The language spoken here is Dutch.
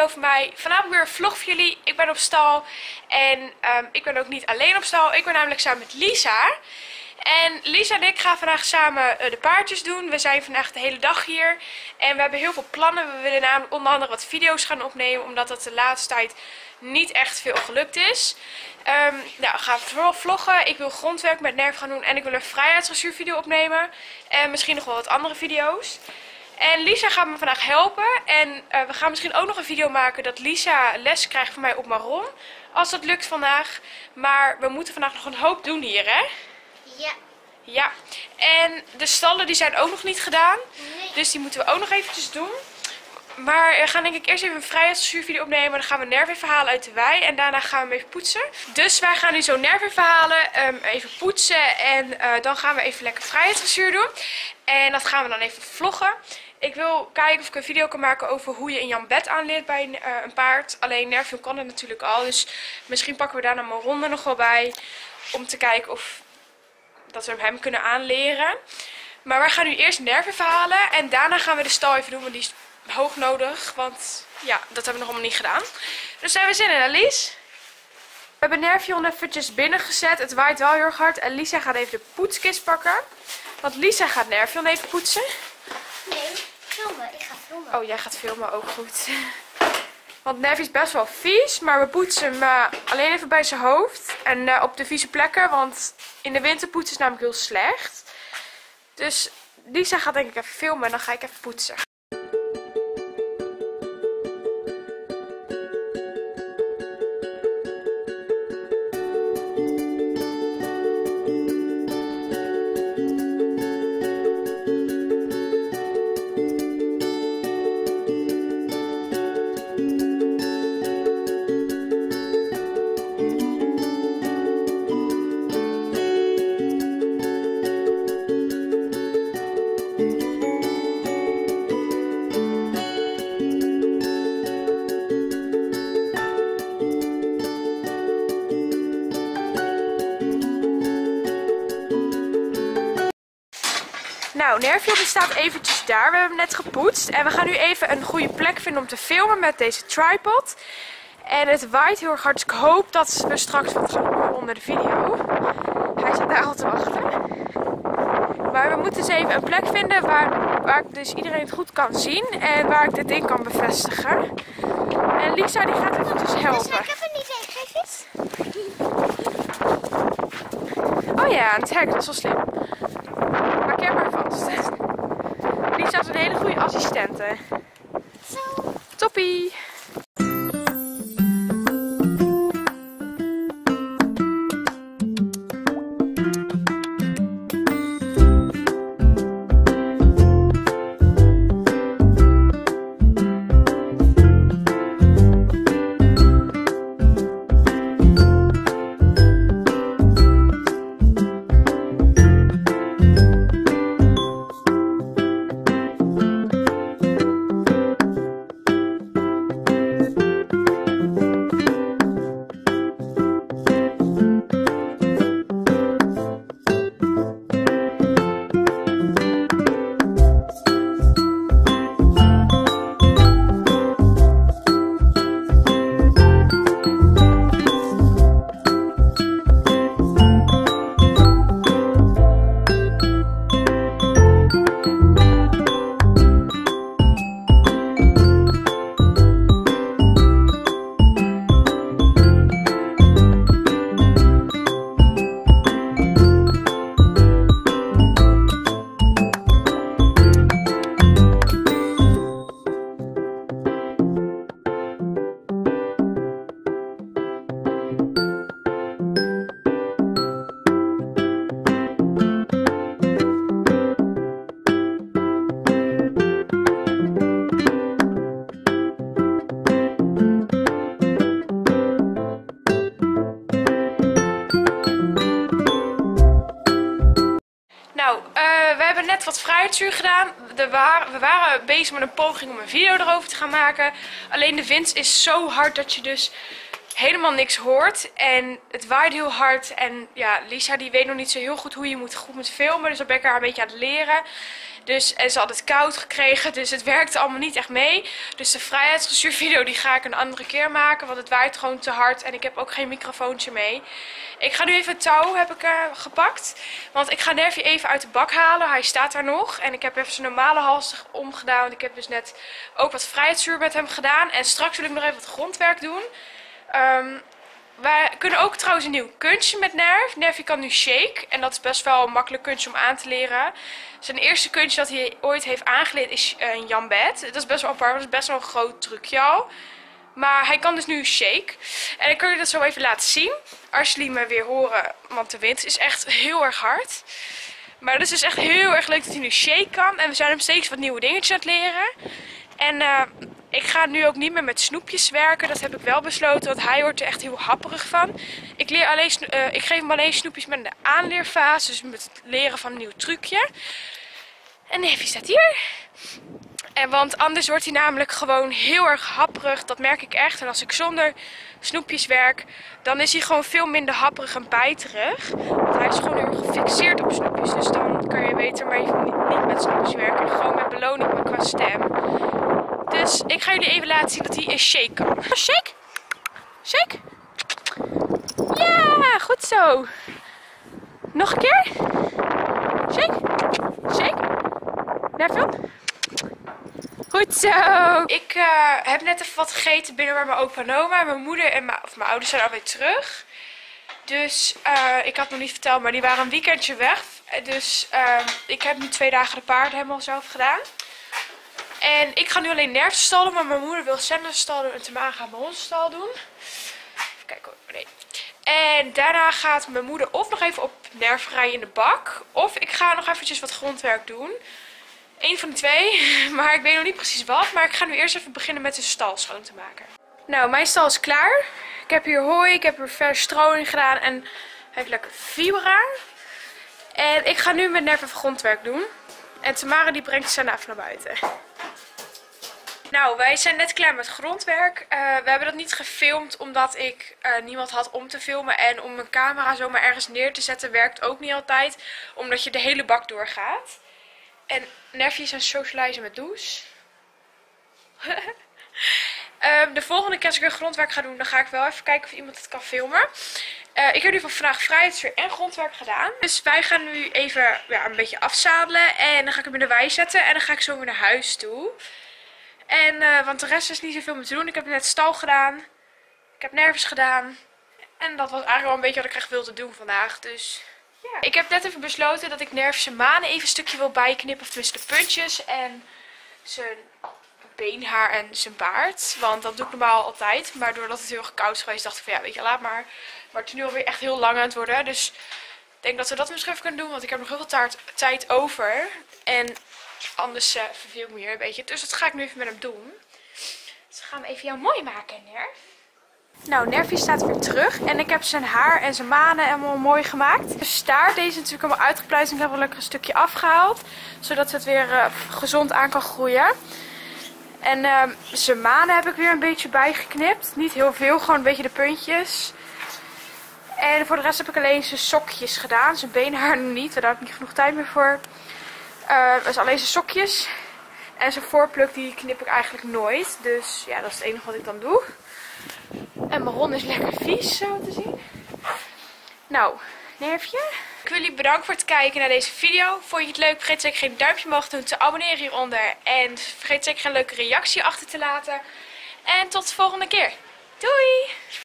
video van mij. Vanavond weer een vlog voor jullie. Ik ben op stal en ik ben ook niet alleen op stal. Ik ben namelijk samen met Lisa. En Lisa en ik gaan vandaag samen de paardjes doen. We zijn vandaag de hele dag hier. En we hebben heel veel plannen. We willen namelijk onder andere wat video's gaan opnemen. Omdat dat de laatste tijd niet echt veel gelukt is. Nou, we gaan vooral vloggen. Ik wil grondwerk met Nerf gaan doen. En ik wil een vrijheidsdressuurvideo opnemen. En misschien nog wel wat andere video's. En Lisa gaat me vandaag helpen. En we gaan misschien ook nog een video maken dat Lisa les krijgt van mij op Marron. Als dat lukt vandaag. Maar we moeten vandaag nog een hoop doen hier, hè? Ja. Ja. En de stallen die zijn ook nog niet gedaan. Nee. Dus die moeten we ook nog eventjes doen. Maar we gaan denk ik eerst even een vrijheidsdressuurvideo opnemen. Dan gaan we Nerf even halen uit de wei. En daarna gaan we hem even poetsen. Dus wij gaan nu zo Nerf even halen. Even poetsen. En dan gaan we even lekker vrijheidsdressuur doen. En dat gaan we dan even vloggen. Ik wil kijken of ik een video kan maken over hoe je een Jan bed aanleert bij een paard. Alleen Nerf kan het natuurlijk al. Dus misschien pakken we daar dan mijn ronde nog wel bij. Om te kijken of dat we hem kunnen aanleren. Maar wij gaan nu eerst Nerf even halen. En daarna gaan we de stal even doen. Want die is hoog nodig. Want ja, dat hebben we nog allemaal niet gedaan. Dus zijn we zin in, Alice? We hebben Nerfje al eventjes binnen gezet. Het waait wel heel erg hard. En Lisa gaat even de poetskist pakken. Want Lisa gaat Nerfje even poetsen. Nee, filmen. Ik ga filmen. Oh, jij gaat filmen, ook goed. Want Nerfje is best wel vies. Maar we poetsen hem alleen even bij zijn hoofd. En op de vieze plekken. Want in de winter poetsen is namelijk heel slecht. Dus Lisa gaat denk ik even filmen. En dan ga ik even poetsen. Nou, Nerfje die staat eventjes daar. We hebben hem net gepoetst. En we gaan nu even een goede plek vinden om te filmen met deze tripod. En het waait heel erg hard. Dus ik hoop dat we straks wat gaan horen onder de video. Hij staat daar al te wachten. Maar we moeten dus even een plek vinden waar ik dus iedereen het goed kan zien. En waar ik dit ding kan bevestigen. En Lisa die gaat eventjes helpen. Dus ik heb er niet heen. Geef eens. Oh ja, het hek. Dat is wel slim. Markeer maar vast. Lisa is een hele goede assistente. Zo. Toppie! We hebben net wat vrijheidsdressuur gedaan. We waren bezig met een poging om een video erover te gaan maken. Alleen de wind is zo hard dat je dus helemaal niks hoort. En het waait heel hard. En ja, Lisa die weet nog niet zo heel goed hoe je goed moet filmen. Dus dan ben ik haar een beetje aan het leren. Dus, en ze had het koud gekregen, dus het werkte allemaal niet echt mee. Dus de vrijheidsdressuurvideo die ga ik een andere keer maken, want het waait gewoon te hard en ik heb ook geen microfoontje mee. Ik ga nu even touw heb ik gepakt, want ik ga Nervy even uit de bak halen. Hij staat daar nog en ik heb even zijn normale hals omgedaan, want ik heb dus net ook wat vrijheidszuur met hem gedaan. En straks wil ik nog even wat grondwerk doen. Wij kunnen ook trouwens een nieuw kunstje met Nerv. Nervy kan nu shake. En dat is best wel een makkelijk kunstje om aan te leren. Zijn eerste kunstje dat hij ooit heeft aangeleerd is een jambet. Dat is best wel apart, dat is best wel een groot trucje al. Maar hij kan dus nu shake. En ik kan je dat zo even laten zien. Als jullie me weer horen, want de wind is echt heel erg hard. Maar het is dus echt heel erg leuk dat hij nu shake kan. En we zijn hem steeds wat nieuwe dingetjes aan het leren. En ik ga nu ook niet meer met snoepjes werken. Dat heb ik wel besloten, want hij wordt er echt heel happerig van. Ik geef hem alleen snoepjes met de aanleerfase. Dus met het leren van een nieuw trucje. En Nervy staat hier. En want anders wordt hij namelijk gewoon heel erg happerig. Dat merk ik echt. En als ik zonder snoepjes werk, dan is hij gewoon veel minder happerig en bijterig. Want hij is gewoon heel erg gefixeerd op snoepjes. Dus dan kan je beter maar even niet met snoepjes werken. Gewoon met beloning, maar qua stem. Dus ik ga jullie even laten zien dat hij een shake kan. Shake? Shake? Ja, goed zo. Nog een keer? Shake? Shake? Nervy? Goed zo. Ik heb net even wat gegeten binnen bij mijn opa en oma. Mijn moeder en mijn ouders zijn alweer terug. Dus ik had nog niet verteld, maar die waren een weekendje weg. Dus ik heb nu 2 dagen de paarden helemaal zelf gedaan. En ik ga nu alleen Nervy stal doen, maar mijn moeder wil Sanders stal doen en Tamara gaat mijn hondenstal doen. Even kijken hoor, nee. En daarna gaat mijn moeder of nog even op Nervy rijden in de bak. Of ik ga nog eventjes wat grondwerk doen. Eén van de twee, maar ik weet nog niet precies wat. Maar ik ga nu eerst even beginnen met de stal schoon te maken. Nou, mijn stal is klaar. Ik heb hier hooi, ik heb er vers stro in gedaan en hij heeft lekker fibra. En ik ga nu met Nervy even grondwerk doen. En Tamara die brengt Senna even naar buiten. Nou, wij zijn net klaar met grondwerk. We hebben dat niet gefilmd omdat ik niemand had om te filmen. En om mijn camera zomaar ergens neer te zetten werkt ook niet altijd. Omdat je de hele bak doorgaat. En Nervy is aan het socializen met Does. De volgende keer als ik weer grondwerk ga doen, dan ga ik wel even kijken of iemand het kan filmen. Ik heb nu vandaag vrijheidszuur en grondwerk gedaan. Dus wij gaan nu even een beetje afzadelen. En dan ga ik hem in de wei zetten. En dan ga ik zo weer naar huis toe. En, want de rest is niet zoveel meer te doen. Ik heb net stal gedaan. Ik heb Nervy gedaan. En dat was eigenlijk wel een beetje wat ik echt wilde doen vandaag. Dus ja. Ik heb net even besloten dat ik Nervy zijn manen even een stukje wil bijknippen. Of tenminste de puntjes. En zijn beenhaar en zijn baard. Want dat doe ik normaal altijd. Maar doordat het heel erg koud is geweest, dacht ik van ja, weet je, laat maar. Maar het is nu alweer echt heel lang aan het worden. Dus ik denk dat we dat misschien even kunnen doen. Want ik heb nog heel veel tijd over. En anders verveel ik me hier een beetje. Dus dat ga ik nu even met hem doen. Dus we gaan hem even jou mooi maken, Nervy. Nou, Nervy staat weer terug. En ik heb zijn haar en zijn manen helemaal mooi gemaakt. De staart, deze is natuurlijk allemaal uitgepluist. En ik heb wel lekker een stukje afgehaald. Zodat het weer gezond aan kan groeien. En zijn manen heb ik weer een beetje bijgeknipt. Niet heel veel, gewoon een beetje de puntjes. En voor de rest heb ik alleen zijn sokjes gedaan. Zijn beenhaar niet, daar heb ik niet genoeg tijd meer voor. Dus alleen zijn sokjes. En zijn voorpluk die knip ik eigenlijk nooit. Dus ja, dat is het enige wat ik dan doe. En mijn ron is lekker vies, zo te zien. Nou, Nervy. Ik wil jullie bedanken voor het kijken naar deze video. Vond je het leuk? Vergeet zeker geen duimpje omhoog te doen, te abonneren hieronder. En vergeet zeker geen leuke reactie achter te laten. En tot de volgende keer. Doei!